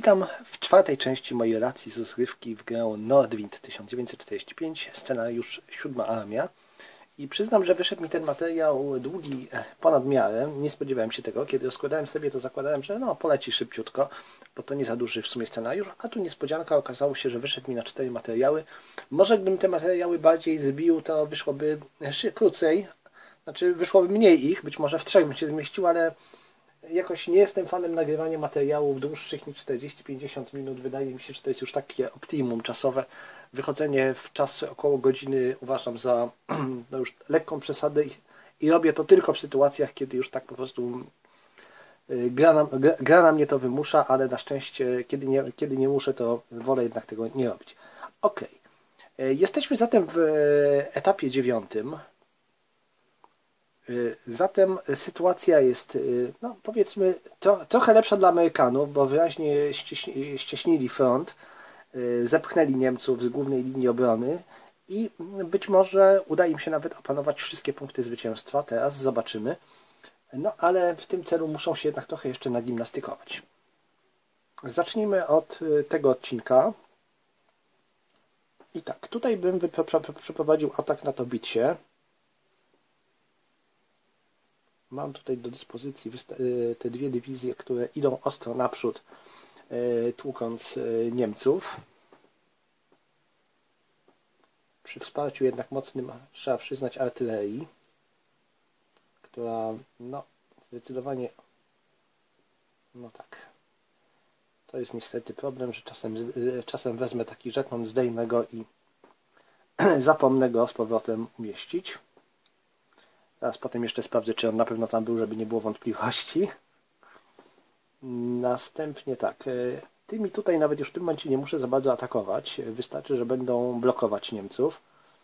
Witam w czwartej części mojej relacji z rozgrywki w grę Nordwind 1945, scenariusz Siódma Armia. I przyznam, że wyszedł mi ten materiał długi ponad miarę. Nie spodziewałem się tego. Kiedy rozkładałem sobie, to zakładałem, że poleci szybciutko, bo to nie za duży w sumie scenariusz. A tu niespodzianka, okazało się, że wyszedł mi na 4 materiały. Może gdybym te materiały bardziej zbił, to wyszłoby krócej. Znaczy wyszłoby mniej ich, być może w 3 bym się zmieścił, ale jakoś nie jestem fanem nagrywania materiałów dłuższych niż 40-50 minut. Wydaje mi się, że to jest już takie optimum czasowe. Wychodzenie w czas około godziny uważam za już lekką przesadę i robię to tylko w sytuacjach, kiedy już tak po prostu gra na mnie to wymusza, ale na szczęście kiedy nie muszę, to wolę jednak tego nie robić. Ok. Jesteśmy zatem w etapie 9. Zatem sytuacja jest, powiedzmy, trochę lepsza dla Amerykanów, bo wyraźnie ścieśnili front, zepchnęli Niemców z głównej linii obrony i być może uda im się nawet opanować wszystkie punkty zwycięstwa. Teraz zobaczymy. No ale w tym celu muszą się jednak trochę jeszcze nagimnastykować. Zacznijmy od tego odcinka. I tak, tutaj bym przeprowadził atak na Tobicie. Mam tutaj do dyspozycji te dwie dywizje, które idą ostro naprzód, tłukąc Niemców. Przy wsparciu jednak mocnym, trzeba przyznać, artylerii, która zdecydowanie, tak, to jest niestety problem, że czasem wezmę taki żeton, zdejmę go i zapomnę go z powrotem umieścić. Teraz potem jeszcze sprawdzę, czy on na pewno tam był, żeby nie było wątpliwości. Następnie tak, tymi tutaj nawet już w tym momencie nie muszę za bardzo atakować. Wystarczy, że będą blokować Niemców.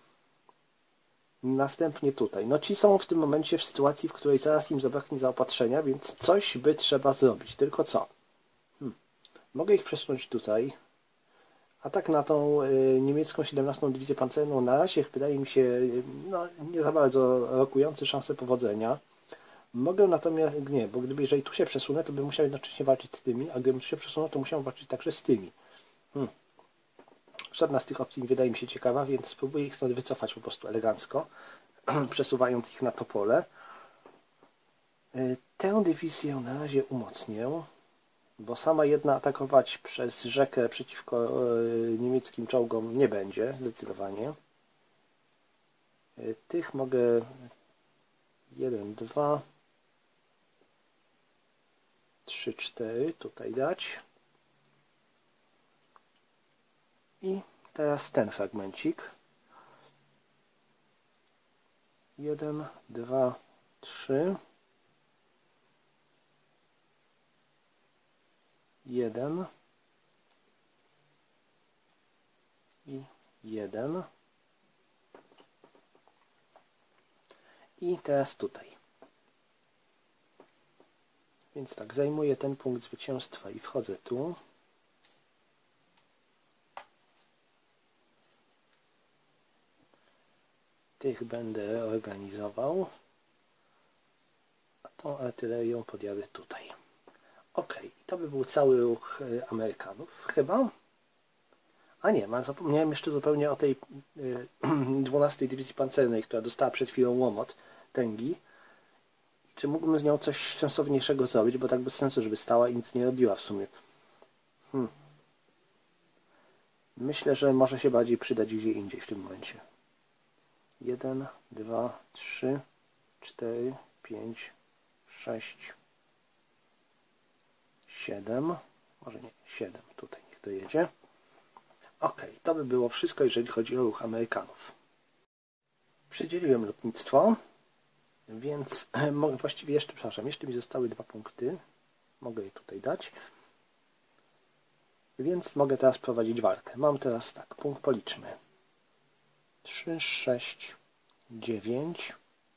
Następnie tutaj. Ci są w tym momencie w sytuacji, w której zaraz im zabraknie zaopatrzenia, więc coś by trzeba zrobić. Tylko co? Mogę ich przesunąć tutaj. Atak na tą niemiecką 17. Dywizję Pancerną na razie wydaje mi się nie za bardzo rokujący szansę powodzenia. Mogę natomiast nie, bo jeżeli tu się przesunę, to bym musiał jednocześnie walczyć z tymi, a gdybym tu się przesunął, to musiał walczyć także z tymi. Żadna z tych opcji nie wydaje mi się ciekawa, więc spróbuję ich stąd wycofać po prostu elegancko, przesuwając ich na to pole. Tę dywizję na razie umocnię, bo sama jedna atakować przez rzekę przeciwko niemieckim czołgom nie będzie, zdecydowanie. Tych mogę 1, 2, 3, 4 tutaj dać. I teraz ten fragmencik. 1, 2, 3. 1 i 1 i teraz tutaj. Więc tak, zajmuję ten punkt zwycięstwa i wchodzę tu. Tych będę organizował, a tą artylerią podjadę tutaj. Ok, i to by był cały ruch Amerykanów, chyba. A nie, zapomniałem jeszcze zupełnie o tej 12. Dywizji Pancernej, która dostała przed chwilą łomot tęgi. Czy mógłbym z nią coś sensowniejszego zrobić, bo tak bez sensu, żeby stała i nic nie robiła w sumie. Myślę, że może się bardziej przydać gdzie indziej w tym momencie. 1, 2, 3, 4, 5, 6, 7, może nie, 7, tutaj niech dojedzie. Ok, to by było wszystko, jeżeli chodzi o ruch Amerykanów. Przydzieliłem lotnictwo, więc właściwie jeszcze mi zostały 2 punkty. Mogę je tutaj dać. Więc mogę teraz prowadzić walkę. Mam teraz tak, punkt policzmy. 3, 6, 9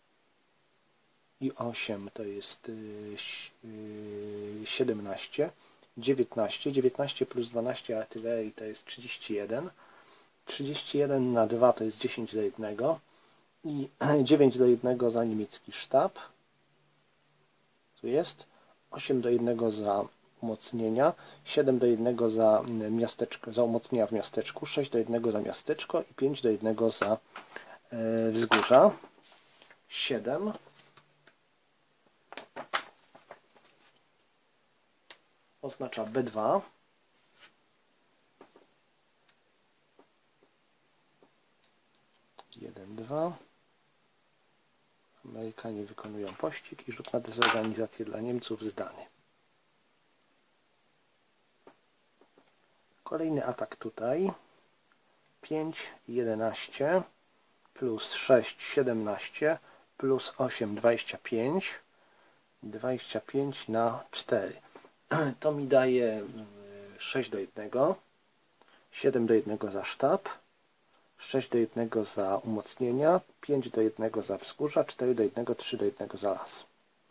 i 8 to jest 17. 19 plus 12 artylerii to jest 31. 31 na 2 to jest 10 do 1 i 9 do 1 za niemiecki sztab. Tu jest 8 do 1 za umocnienia, 7 do 1 za miasteczko, za umocnienia w miasteczku, 6 do 1 za miasteczko i 5 do 1 za wzgórza. 7 oznacza B2. Jeden, 2. Amerykanie wykonują pościg i rzut na dezorganizację dla Niemców zdany. Kolejny atak tutaj. 5, 11 plus 6, 17 plus 8, 25. 25 na 4. To mi daje 6 do 1, 7 do 1 za sztab, 6 do 1 za umocnienia, 5 do 1 za wzgórza, 4 do 1, 3 do 1 za las.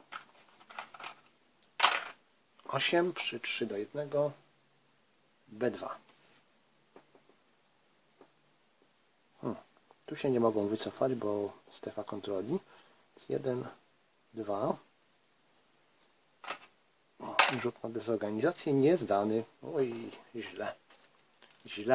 8 przy 3 do 1, B2. Tu się nie mogą wycofać, bo strefa kontroli. 1, 2. Rzut na dezorganizację niezdany. Oj, źle. Źle.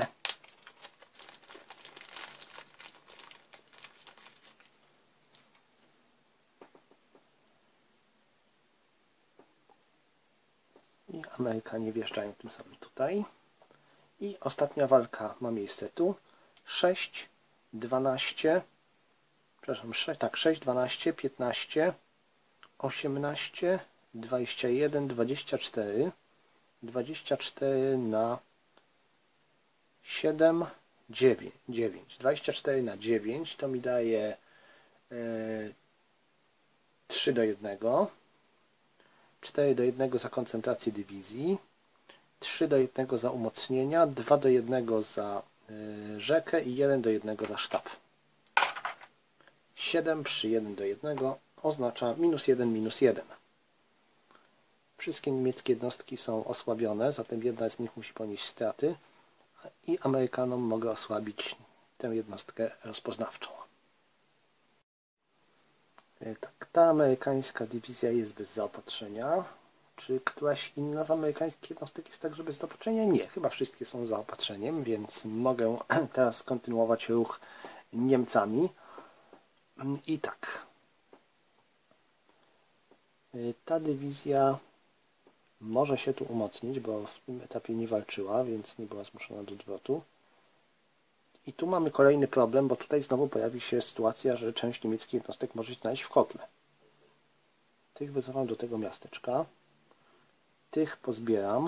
I Amerykanie wjeżdżają tym samym tutaj. I ostatnia walka ma miejsce tu. 6, 12, przepraszam, 6, 12, 15, 18, 21, 24, 24 na 7, 9. 24 na 9 to mi daje 3 do 1, 4 do 1 za koncentrację dywizji, 3 do 1 za umocnienia, 2 do 1 za rzekę i 1 do 1 za sztab. 7 przy 1 do 1 oznacza -1, -1. Wszystkie niemieckie jednostki są osłabione, zatem jedna z nich musi ponieść straty i Amerykanom mogę osłabić tę jednostkę rozpoznawczą. Tak, ta amerykańska dywizja jest bez zaopatrzenia. Czy któraś inna z amerykańskich jednostek jest także bez zaopatrzenia? Nie, chyba wszystkie są z zaopatrzeniem, więc mogę teraz kontynuować ruch Niemcami. I tak. Ta dywizja może się tu umocnić, bo w tym etapie nie walczyła, więc nie była zmuszona do odwrotu. I tu mamy kolejny problem, bo tutaj znowu pojawi się sytuacja, że część niemieckich jednostek może się znaleźć w kotle. Tych wycofam do tego miasteczka. Tych pozbieram.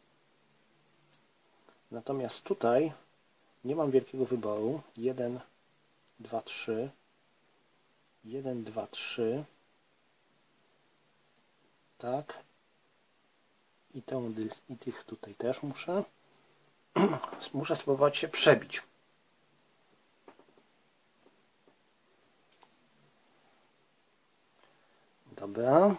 Natomiast tutaj nie mam wielkiego wyboru. 1, 2, 3. 1, 2, 3. Tak. I tych tutaj też muszę. Muszę spróbować się przebić. Dobra.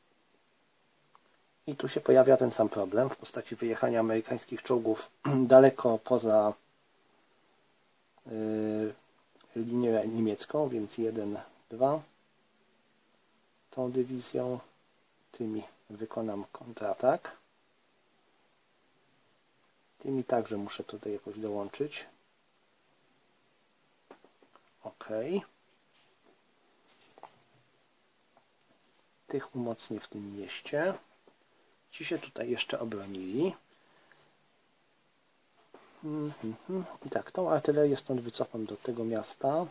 I tu się pojawia ten sam problem w postaci wyjechania amerykańskich czołgów daleko poza linię niemiecką, więc 1, 2. Tą dywizją tymi wykonam kontratak. Tymi także muszę tutaj jakoś dołączyć. OK. Tych umocnię w tym mieście. Ci się tutaj jeszcze obronili. I tak, tą artylerię stąd wycofam do tego miasta.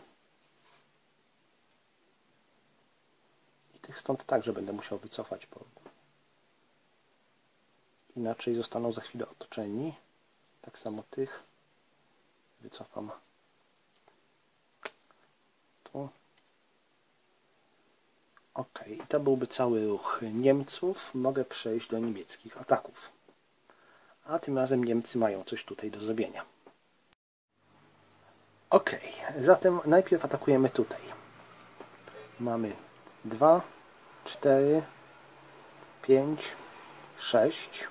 I tych stąd także będę musiał wycofać, bo inaczej zostaną za chwilę otoczeni. Tak samo tych wycofam tu. OK, i to byłby cały ruch Niemców. Mogę przejść do niemieckich ataków. A tym razem Niemcy mają coś tutaj do zrobienia. OK, zatem najpierw atakujemy tutaj. Mamy 2, 4, 5, 6,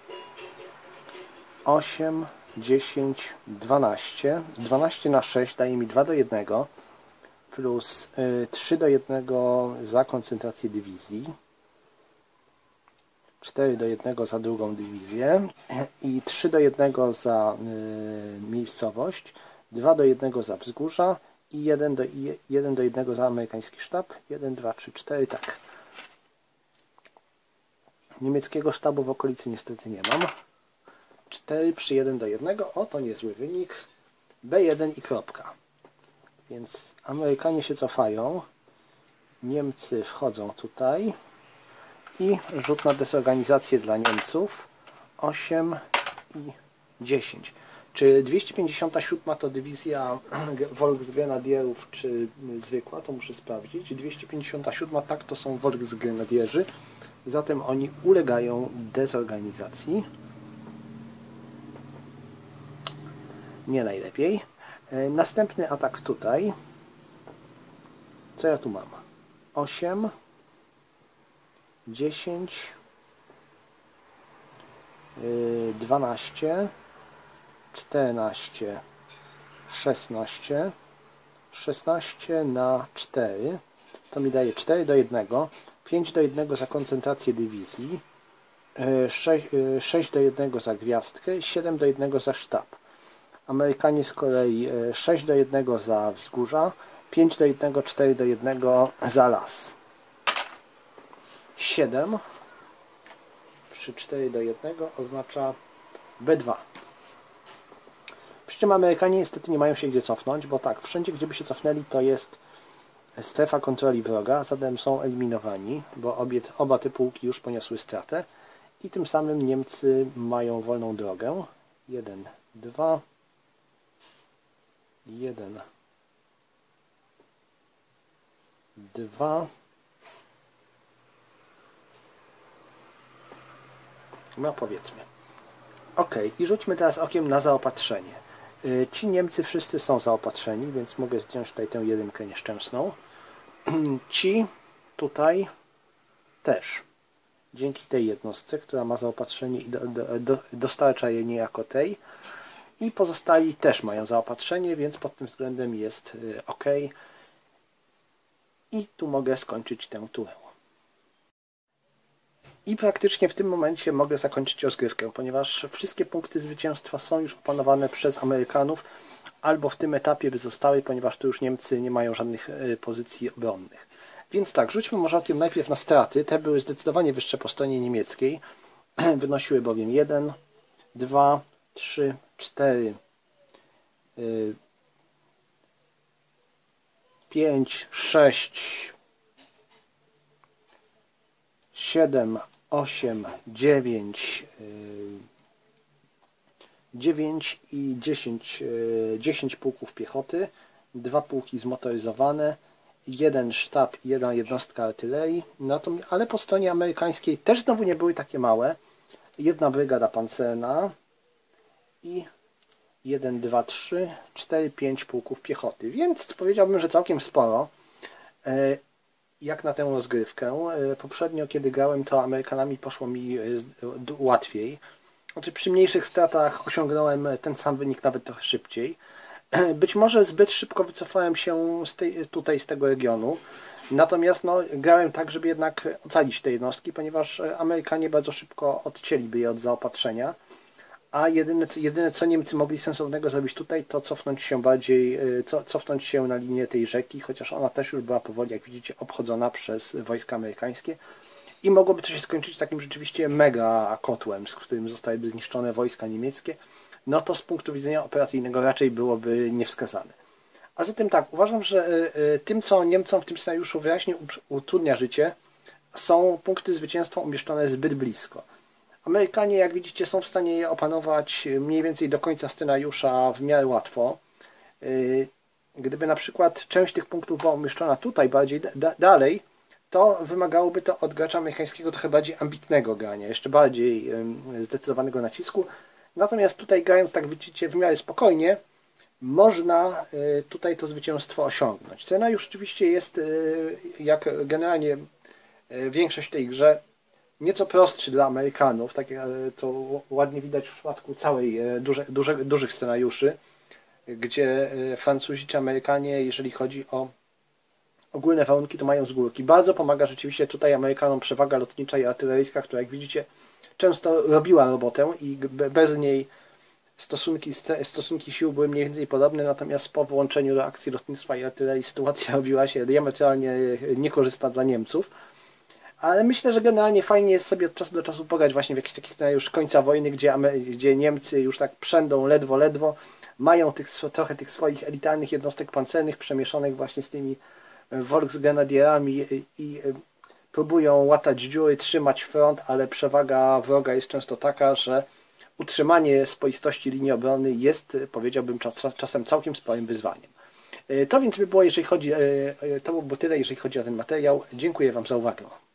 8, 10, 12. 12 na 6 daje mi 2 do 1. Plus 3 do 1 za koncentrację dywizji. 4:1 za drugą dywizję i 3:1 za miejscowość, 2:1 za wzgórza i 1:1 za amerykański sztab. 1, 2, 3, 4, tak. Niemieckiego sztabu w okolicy niestety nie mam. 4 przy 1:1, o to niezły wynik. B1 i kropka. Więc Amerykanie się cofają, Niemcy wchodzą tutaj i rzut na dezorganizację dla Niemców 8 i 10. Czy 257 to dywizja Volksgrenadierów, czy zwykła? To muszę sprawdzić. 257 tak, to są Volksgrenadierzy, zatem oni ulegają dezorganizacji. Nie najlepiej. Następny atak tutaj. Co ja tu mam? 8, 10, 12, 14, 16, 16 na 4. To mi daje 4:1, 5:1 za koncentrację dywizji, 6:1 za gwiazdkę, 7:1 za sztab. Amerykanie z kolei 6:1 za wzgórza, 5:1, 4:1 za las. 7 przy 4:1 oznacza B2. Przy czym Amerykanie niestety nie mają się gdzie cofnąć, bo tak, wszędzie gdzie by się cofnęli to jest strefa kontroli wroga, zatem są eliminowani, bo oba te pułki już poniosły stratę i tym samym Niemcy mają wolną drogę. 1, 2, 1, 2. No powiedzmy. Ok, i rzućmy teraz okiem na zaopatrzenie. Ci Niemcy wszyscy są zaopatrzeni, więc mogę zdjąć tutaj tę jedynkę nieszczęsną. Ci tutaj też. Dzięki tej jednostce, która ma zaopatrzenie i dostarcza je niejako tej. I pozostali też mają zaopatrzenie, więc pod tym względem jest ok. I tu mogę skończyć tę turę. I praktycznie w tym momencie mogę zakończyć rozgrywkę, ponieważ wszystkie punkty zwycięstwa są już opanowane przez Amerykanów, albo w tym etapie by zostały, ponieważ tu już Niemcy nie mają żadnych pozycji obronnych. Więc tak, rzućmy może o tym najpierw na straty. Te były zdecydowanie wyższe po stronie niemieckiej. Wynosiły bowiem 1, 2, 3, 4, 5, 6, 7, 8, 9, 9 i 10 pułków piechoty, 2 pułki zmotoryzowane, 1 sztab i 1 jednostka artylerii, ale po stronie amerykańskiej też znowu nie były takie małe, 1 brygada pancerna i 1, 2, 3, 4, 5 pułków piechoty, więc powiedziałbym, że całkiem sporo. Jak na tę rozgrywkę. Poprzednio, kiedy grałem, to Amerykanami poszło mi łatwiej. Znaczy, przy mniejszych stratach osiągnąłem ten sam wynik nawet trochę szybciej. Być może zbyt szybko wycofałem się z tego regionu. Natomiast grałem tak, żeby jednak ocalić te jednostki, ponieważ Amerykanie bardzo szybko odcięliby je od zaopatrzenia. A jedyne co Niemcy mogli sensownego zrobić tutaj, to cofnąć się na linię tej rzeki, chociaż ona też już była powoli, jak widzicie, obchodzona przez wojska amerykańskie. I mogłoby to się skończyć takim rzeczywiście mega kotłem, z którym zostałyby zniszczone wojska niemieckie. No to z punktu widzenia operacyjnego raczej byłoby niewskazane. A zatem tak, uważam, że tym, co Niemcom w tym scenariuszu wyraźnie utrudnia życie, są punkty zwycięstwa umieszczone zbyt blisko. Amerykanie, jak widzicie, są w stanie je opanować mniej więcej do końca scenariusza w miarę łatwo. Gdyby na przykład część tych punktów była umieszczona tutaj bardziej dalej, to wymagałoby to od gracza amerykańskiego trochę bardziej ambitnego grania, jeszcze bardziej zdecydowanego nacisku. Natomiast tutaj grając, tak widzicie, w miarę spokojnie, można tutaj to zwycięstwo osiągnąć. Scenariusz oczywiście jest, jak generalnie większość w tej grze, nieco prostszy dla Amerykanów, tak jak to ładnie widać w przypadku całej dużych scenariuszy, gdzie Francuzi czy Amerykanie, jeżeli chodzi o ogólne warunki to mają z górki. Bardzo pomaga rzeczywiście tutaj Amerykanom przewaga lotnicza i artyleryjska, która jak widzicie często robiła robotę i bez niej stosunki sił były mniej więcej podobne, natomiast po włączeniu do akcji lotnictwa i artylerii sytuacja robiła się diametralnie niekorzystna dla Niemców. Ale myślę, że generalnie fajnie jest sobie od czasu do czasu pograć właśnie w jakiś taki scenariusz końca wojny, gdzie Niemcy już tak przędą ledwo, mają trochę tych swoich elitarnych jednostek pancernych przemieszanych właśnie z tymi Volksgrenadierami i próbują łatać dziury, trzymać front, ale przewaga wroga jest często taka, że utrzymanie spoistości linii obrony jest, powiedziałbym, czasem całkiem sporym wyzwaniem. To więc by było, to by było tyle, jeżeli chodzi o ten materiał. Dziękuję Wam za uwagę.